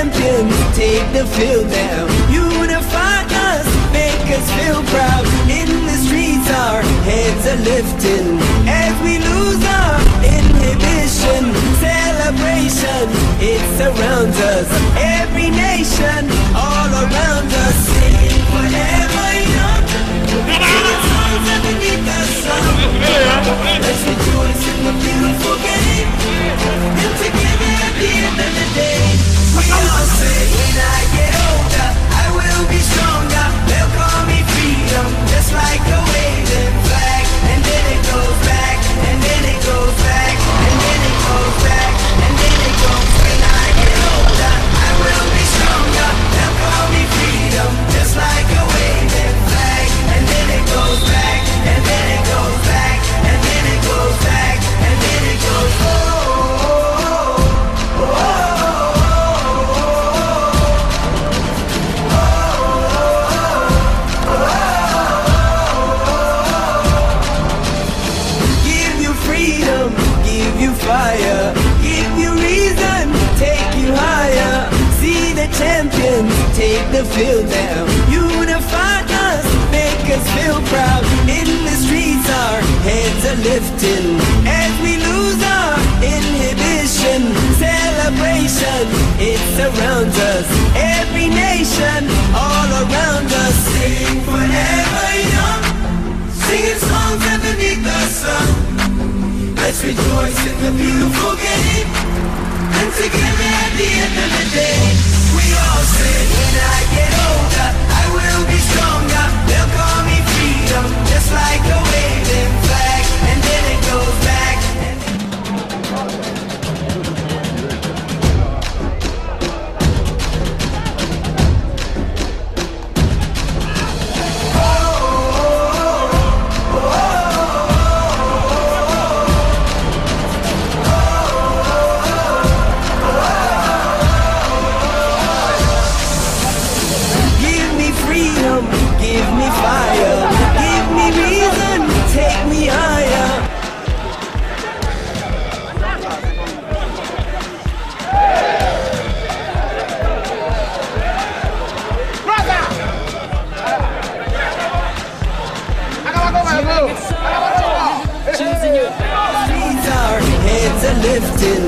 champions take the field now. Unify us, make us feel proud. In the streets our heads are lifting as we lose our inhibition. Celebration, it surrounds us. Every nation, all around us, singing forever young. Singing songs underneath the sun. Let's rejoice in the beautiful game. And together at the end of the day, we all say, when I get older, I will be stronger. They'll call me freedom, just like a waving flag. And then it goes back, and then it goes back, and then it goes back, and then it goes. When I get older, I will be stronger. They'll call me freedom, just like a waving flag. And then it goes back, and then it goes back, and then it goes back, and then it goes. Oh, oh, oh, fire, give you reason, take you higher. See the champions take the field now. Unify us, make us feel proud. In the streets our heads are lifting as we lose our inhibition. Celebration, it surrounds us. Every nation, all around us, sing forever young, singing songs underneath the sun. Let's rejoice in the beautiful game. And together at the end of the day, we all say, when I get older, I will be stronger. They'll call me freedom, just like a waving flag. And then it goes back. Give me fire, give me reason, take me higher. Streets our heads are lifted